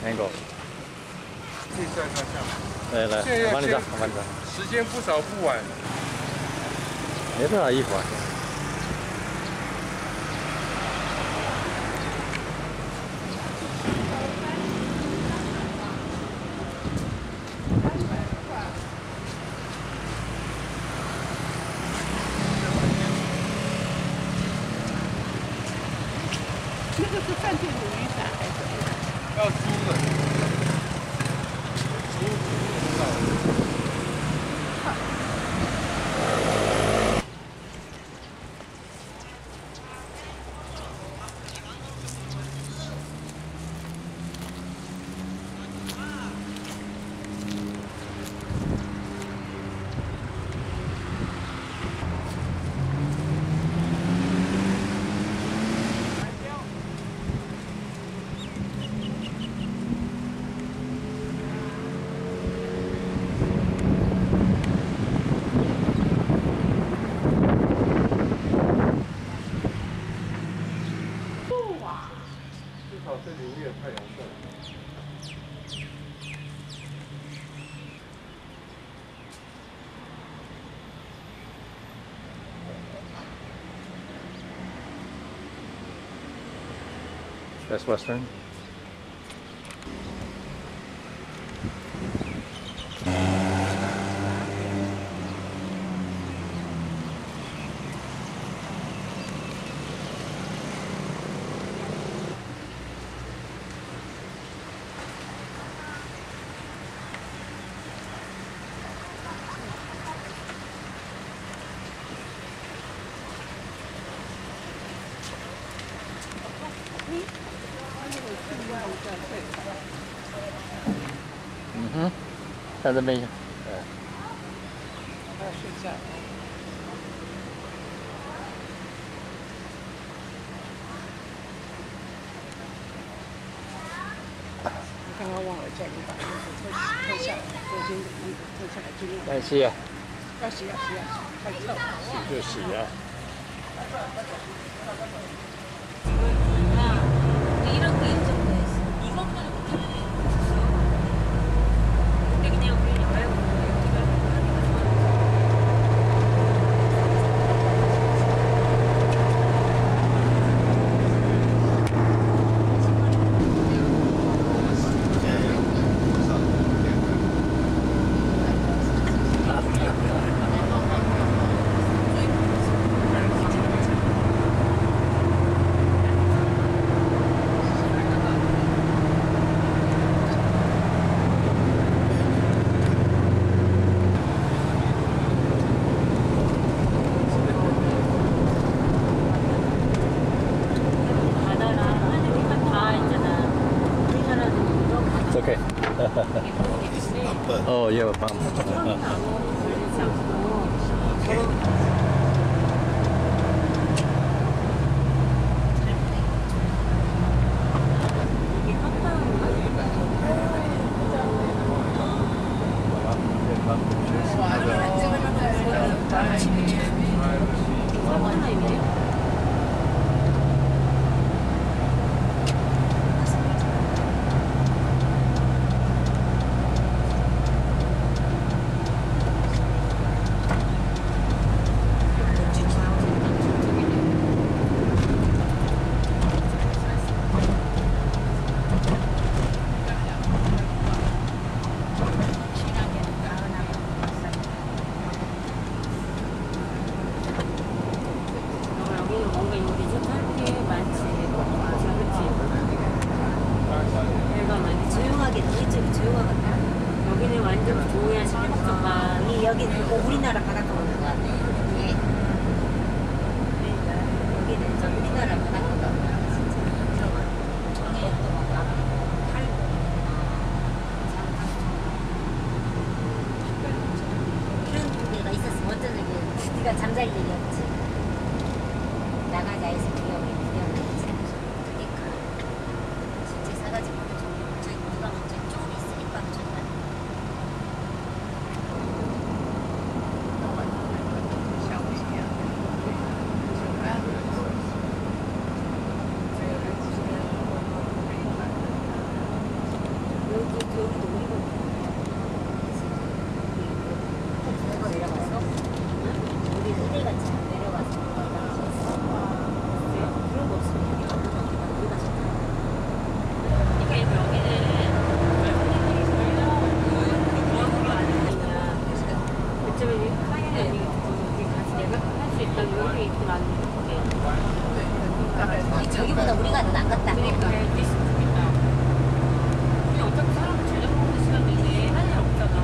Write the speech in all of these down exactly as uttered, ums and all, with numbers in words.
angle。 可以站上下。 来来，我帮你站，我帮你站。 时间不早不晚。 没多少一会儿。 那个是饭店的雨伞还是怎么样？ 要租的。租租到。至少这里面太阳晒。 Best Western.嗯哼，在这边。对。 他要睡觉。我刚刚忘了叫你把衣服脱脱下来，昨天的衣服脱下来今天。 要洗啊？ 要洗要洗要洗，太臭了。 洗就洗啊。 이런 게 인정돼있어. 이것만 못하면 없어. 근데 그냥 우리는 여행 오고 여기 말고 It's okay. Oh, you have a bump. Okay. 여기는 완전 조용한 식물성방이 여기는 뭐 우리나라 바닷가 오는 것 같아. 예. 여기는 저 우리나라 바닷가가 진짜 정해 또 막 팔고 이런 데가 있었으면 어쩌면 네가 잠잘 일이 없지. 나가자 해서 구경해 구경했지. 그러니까 진짜 사가지고 저기 누가 먼저 좀 있으니까 줬나? 저기보다 우리가 더 낫겠다. 그러니까 이게 좋겠다. 우리 어차피 사람을 저녁 먹는 시간에 이제 할 일 없잖아.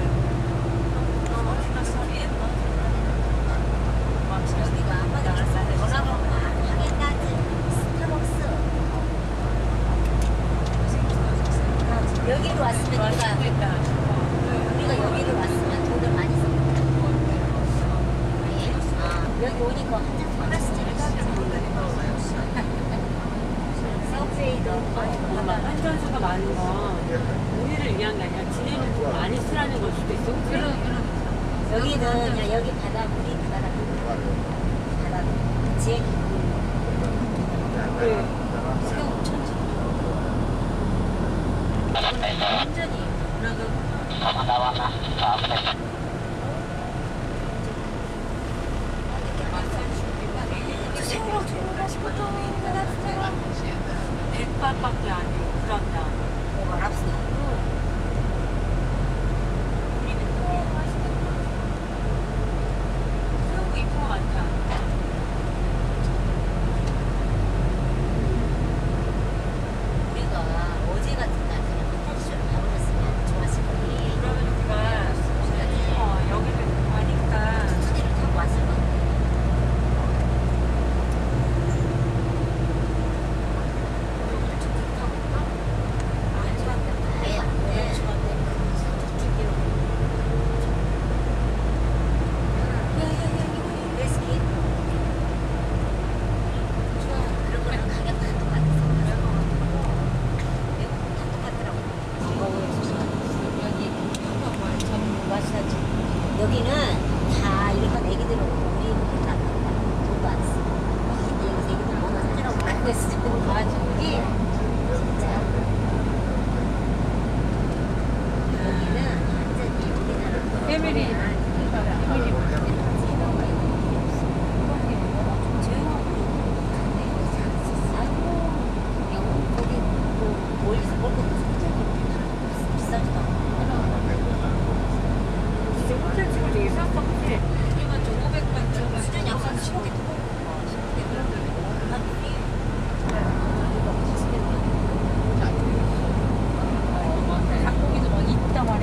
여기가 아빠가 전화로 하겐다즈, 스타벅스. 여기로 왔으면 우리가 우리가 여기로 왔으면 돈을 많이 썼겠다. 아, 여기 오니까 한잔 하나씩 서브웨이도 봐봐, 환전수가 많은 건 우리를 위한 게 아니라 지네는 돈 많이 쓰라는 걸 수도 있어. 그치? 여기는 그냥 여기 바다 물이 바다 바다 그치? 그래. 새우 천지 완전히 그래도 새우랑 조용히 싶었던 백발밖에 아니고 그런다. 뭐가 랍스터 우리는 또 맛있겠다. 새우가 이쁜 거 많다. 우리가 어제 같은 날 그냥 호텔쇼를 가버렸으면 좋았을 거니. 그러면 우리가 어, 여기를 가니까 차를 타고 왔을 건데. 여기는 다 이렇게 애기들 오고 우리 이렇게 다 돈도 안 쓰고 근데 여기서 애기들 뭔가 사주라고 그러고 있으면 도와주기 진짜 여기는 완전히 우리나라 패밀리 패밀리 이제 호텔 집을 되게 쌌어, 그치? 그러면 좀 오백만 좀 수준이 항상 십억이 더 닭고기도 뭐 있다 말해.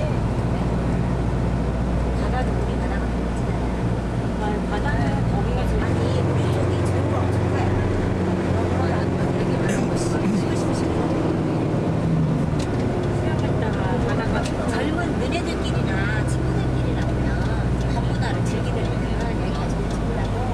바다도 우리 바다가 괜찮아. 바다는 거기가 제일 아니 우리 쪽이 제일 엄청 커요. 여기만 수영했다가 바다가 젊은 너네들끼리나 친구들끼리나 오면 밤문화를 즐기려면 여기가 제일 좋으라고.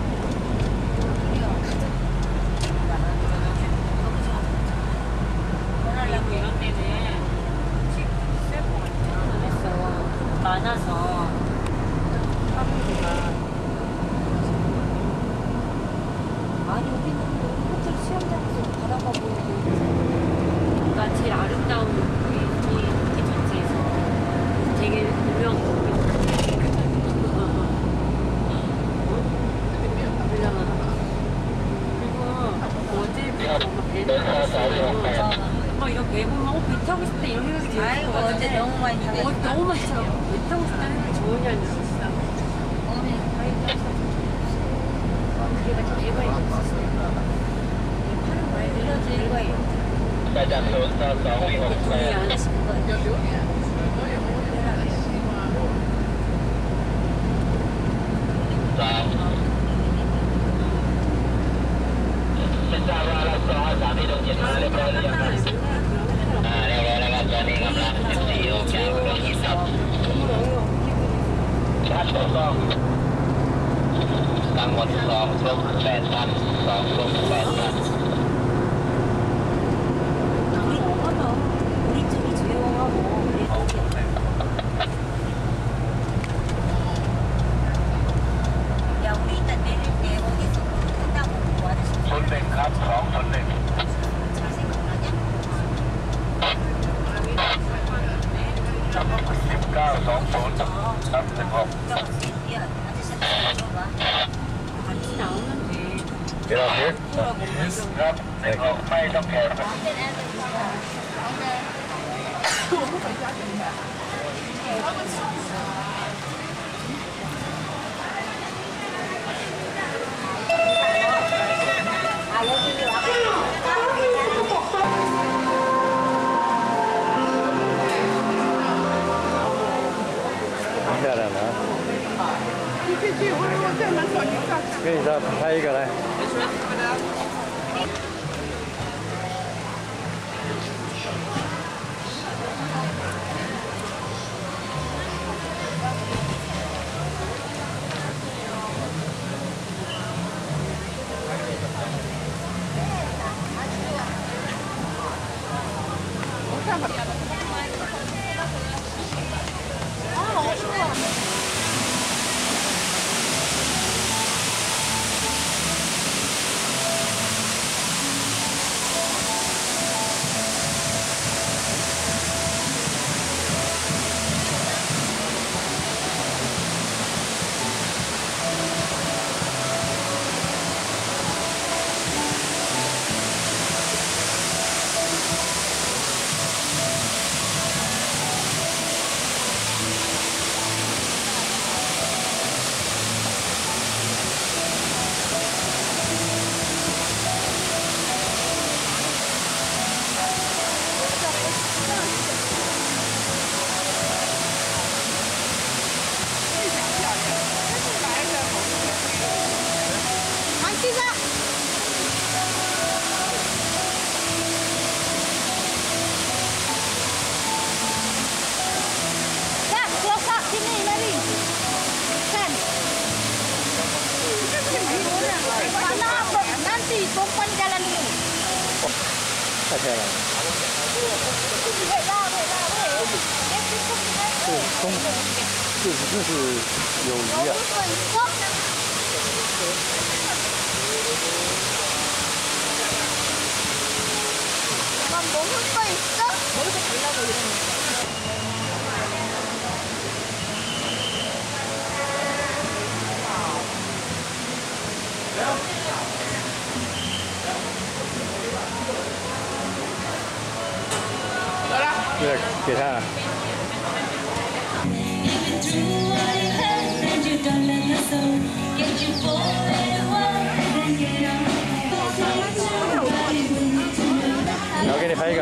그리고 이런 데는 팁 쓸것 같아. 했어. 많아서 한국이가 아니 우리는 호텔 수영장에서 바다가 보이고 그러니까 제일 아름다운 이 리조트에서 되게 유명한 거기. 그리고 어제부터 뭔가 배를 타고 막 이런 배 보면 어, 배 타고 싶다 이런 생각이 들었어. 아이고 어제 너무 많이 타고 어, 너무 많이 타고 배 타고 싶다는 게 좋은 게 아니었어. 그래가지고 배가 있었어. 파는 거에 들려지 이거예요. 돈이 안 하나씩 그거 우리 먹어도 우리 쪽이 조용하고 우리 쪽이 야 우리 일단 내릴 때 어디서 끝나고 뭐 하듯이 잘 생각나냐? 야 아저씨한테 물어봐. 같이 나오면 돼. Get out here. Thank you. 아 给你再拍一个来。 Perempuan jalan ini. 太漂亮了。这公，这是这是有鱼啊。 먹을 거 있어? 거기서 달라고 이러는 对，给他了。 我给你拍一个。